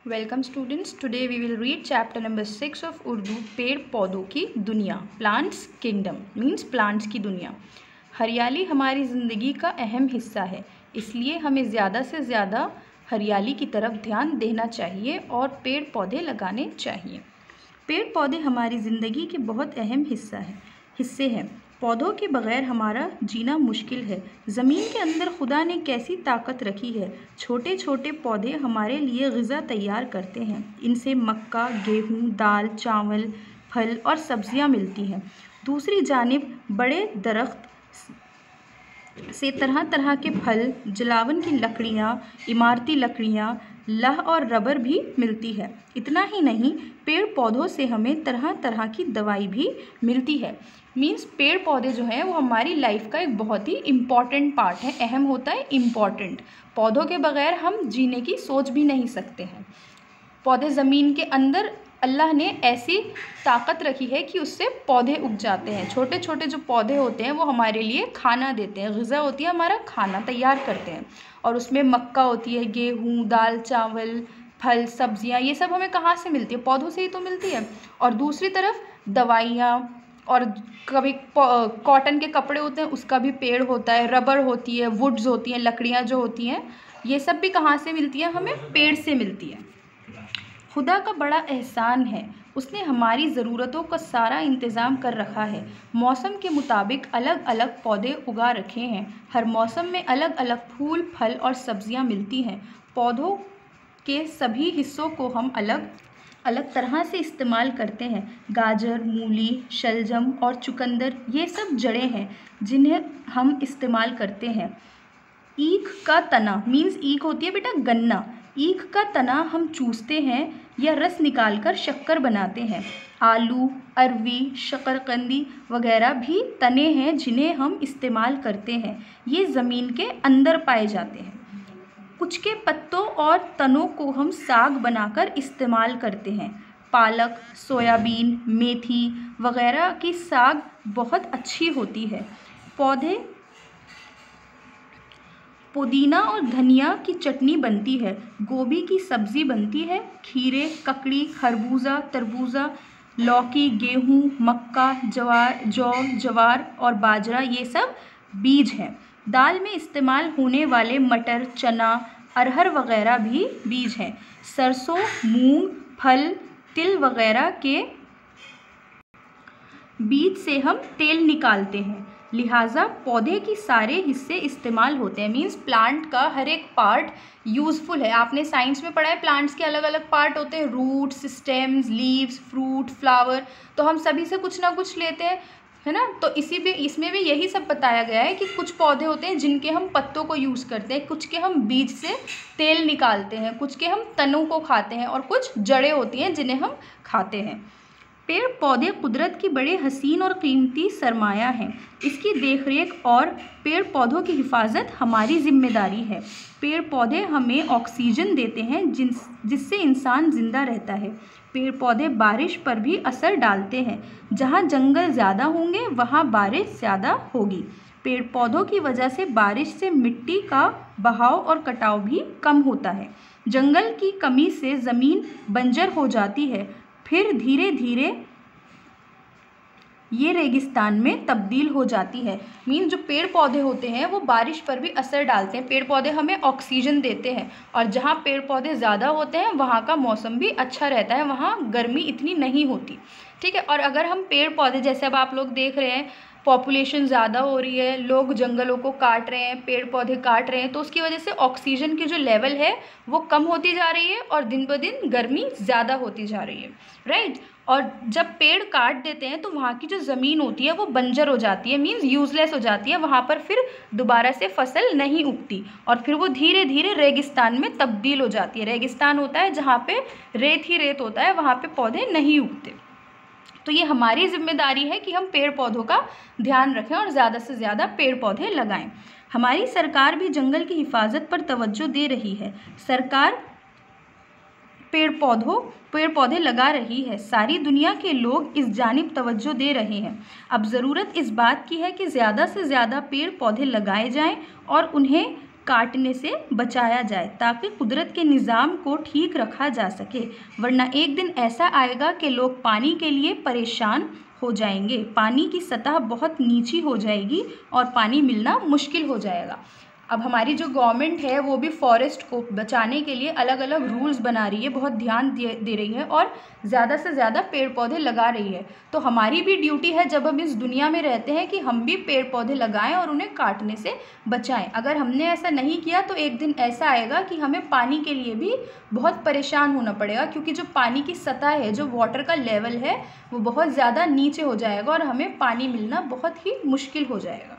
Welcome students, today we will read chapter number 6 of Urdu, पेड़ पौधों की दुनिया, प्लांट्स किंगडम मीन्स प्लांट्स की दुनिया। हरियाली हमारी ज़िंदगी का अहम हिस्सा है, इसलिए हमें ज़्यादा से ज़्यादा हरियाली की तरफ ध्यान देना चाहिए और पेड़ पौधे लगाने चाहिए। पेड़ पौधे हमारी ज़िंदगी के बहुत अहम हिस्से हैं। पौधों के बगैर हमारा जीना मुश्किल है। ज़मीन के अंदर खुदा ने कैसी ताकत रखी है। छोटे छोटे पौधे हमारे लिए ग़िज़ा तैयार करते हैं। इनसे मक्का, गेहूँ, दाल, चावल, फल और सब्जियां मिलती हैं। दूसरी जानिब बड़े दरख्त से तरह तरह के फल, जलावन की लकड़ियाँ, इमारती लकड़ियाँ, लह और रबर भी मिलती है। इतना ही नहीं, पेड़ पौधों से हमें तरह तरह की दवाई भी मिलती है। मीन्स पेड़ पौधे जो हैं वो हमारी लाइफ का एक बहुत ही इम्पॉर्टेंट पार्ट है। अहम होता है, इम्पॉर्टेंट। पौधों के बगैर हम जीने की सोच भी नहीं सकते हैं। पौधे ज़मीन के अंदर अल्लाह ने ऐसी ताकत रखी है कि उससे पौधे उग जाते हैं। छोटे छोटे जो पौधे होते हैं वो हमारे लिए खाना देते हैं, ग़िज़ा होती है, हमारा खाना तैयार करते हैं। और उसमें मक्का होती है, गेहूँ, दाल, चावल, फल, सब्जियाँ, ये सब हमें कहाँ से मिलती है? पौधों से ही तो मिलती है। और दूसरी तरफ दवाइयाँ, और कभी कॉटन के कपड़े होते हैं, उसका भी पेड़ होता है, रबर होती है, वुड्स होती हैं, लकड़ियाँ जो होती हैं, ये सब भी कहाँ से मिलती है? हमें पेड़ से मिलती है। खुदा का बड़ा एहसान है, उसने हमारी ज़रूरतों का सारा इंतज़ाम कर रखा है। मौसम के मुताबिक अलग अलग पौधे उगा रखे हैं। हर मौसम में अलग अलग फूल, फल और सब्जियां मिलती हैं। पौधों के सभी हिस्सों को हम अलग अलग तरह से इस्तेमाल करते हैं। गाजर, मूली, शलजम और चुकंदर, ये सब जड़ें हैं जिन्हें हम इस्तेमाल करते हैं। ईख का तना मीन्स ईख होती है बेटा गन्ना, ईख का तना हम चूसते हैं या रस निकालकर शक्कर बनाते हैं। आलू, अरवी, शकरकंदी वगैरह भी तने हैं जिन्हें हम इस्तेमाल करते हैं। ये ज़मीन के अंदर पाए जाते हैं। कुछ के पत्तों और तनों को हम साग बनाकर इस्तेमाल करते हैं। पालक, सोयाबीन, मेथी वगैरह की साग बहुत अच्छी होती है। पुदीना और धनिया की चटनी बनती है। गोभी की सब्ज़ी बनती है। खीरे, ककड़ी, खरबूजा, तरबूजा, लौकी, गेहूँ, मक्का, जवार और बाजरा, ये सब बीज हैं। दाल में इस्तेमाल होने वाले मटर, चना, अरहर वगैरह भी बीज हैं। सरसों, मूंग, फल, तिल वगैरह के बीज से हम तेल निकालते हैं। लिहाजा पौधे की सारे हिस्से इस्तेमाल होते हैं। मीन्स प्लांट का हर एक पार्ट यूज़फुल है। आपने साइंस में पढ़ा है प्लांट्स के अलग अलग पार्ट होते हैं, roots, stems, leaves, fruit, flower, तो हम सभी से कुछ ना कुछ लेते हैं, है ना। तो इसमें भी यही सब बताया गया है कि कुछ पौधे होते हैं जिनके हम पत्तों को यूज़ करते हैं, कुछ के हम बीज से तेल निकालते हैं, कुछ के हम तनों को खाते हैं और कुछ जड़ें होती हैं जिन्हें हम खाते हैं। पेड़ पौधे कुदरत की बड़े हसीन और कीमती सरमाया हैं। इसकी देखरेख और पेड़ पौधों की हिफाजत हमारी जिम्मेदारी है। पेड़ पौधे हमें ऑक्सीजन देते हैं जिससे इंसान ज़िंदा रहता है। पेड़ पौधे बारिश पर भी असर डालते हैं। जहाँ जंगल ज़्यादा होंगे वहाँ बारिश ज़्यादा होगी। पेड़ पौधों की वजह से बारिश से मिट्टी का बहाव और कटाव भी कम होता है। जंगल की कमी से ज़मीन बंजर हो जाती है, फिर धीरे धीरे ये रेगिस्तान में तब्दील हो जाती है। मीन्स जो पेड़ पौधे होते हैं वो बारिश पर भी असर डालते हैं। पेड़ पौधे हमें ऑक्सीजन देते हैं और जहाँ पेड़ पौधे ज़्यादा होते हैं वहाँ का मौसम भी अच्छा रहता है, वहाँ गर्मी इतनी नहीं होती, ठीक है। और अगर हम पेड़ पौधे, जैसे अब आप लोग देख रहे हैं पॉपुलेशन ज़्यादा हो रही है, लोग जंगलों को काट रहे हैं, पेड़ पौधे काट रहे हैं, तो उसकी वजह से ऑक्सीजन की जो लेवल है वो कम होती जा रही है और दिन ब दिन गर्मी ज़्यादा होती जा रही है, राइट। और जब पेड़ काट देते हैं तो वहाँ की जो ज़मीन होती है वो बंजर हो जाती है, मीन्स यूज़लेस हो जाती है। वहाँ पर फिर दोबारा से फसल नहीं उगती और फिर वो धीरे धीरे रेगिस्तान में तब्दील हो जाती है। रेगिस्तान होता है जहाँ पे रेत ही रेत होता है, वहाँ पे पौधे नहीं उगते। तो ये हमारी जिम्मेदारी है कि हम पेड़ पौधों का ध्यान रखें और ज़्यादा से ज़्यादा पेड़ पौधे लगाएं। हमारी सरकार भी जंगल की हिफाजत पर तवज्जो दे रही है। सरकार पेड़ पौधे लगा रही है। सारी दुनिया के लोग इस जानिब तवज्जो दे रहे हैं। अब ज़रूरत इस बात की है कि ज़्यादा से ज़्यादा पेड़ पौधे लगाए जाएं और उन्हें काटने से बचाया जाए ताकि कुदरत के निज़ाम को ठीक रखा जा सके, वरना एक दिन ऐसा आएगा कि लोग पानी के लिए परेशान हो जाएंगे, पानी की सतह बहुत नीची हो जाएगी और पानी मिलना मुश्किल हो जाएगा। अब हमारी जो गवर्नमेंट है वो भी फॉरेस्ट को बचाने के लिए अलग अलग रूल्स बना रही है, बहुत ध्यान दे रही है और ज़्यादा से ज़्यादा पेड़ पौधे लगा रही है। तो हमारी भी ड्यूटी है जब हम इस दुनिया में रहते हैं कि हम भी पेड़ पौधे लगाएं और उन्हें काटने से बचाएं। अगर हमने ऐसा नहीं किया तो एक दिन ऐसा आएगा कि हमें पानी के लिए भी बहुत परेशान होना पड़ेगा, क्योंकि जो पानी की सतह है, जो वाटर का लेवल है, वो बहुत ज़्यादा नीचे हो जाएगा और हमें पानी मिलना बहुत ही मुश्किल हो जाएगा।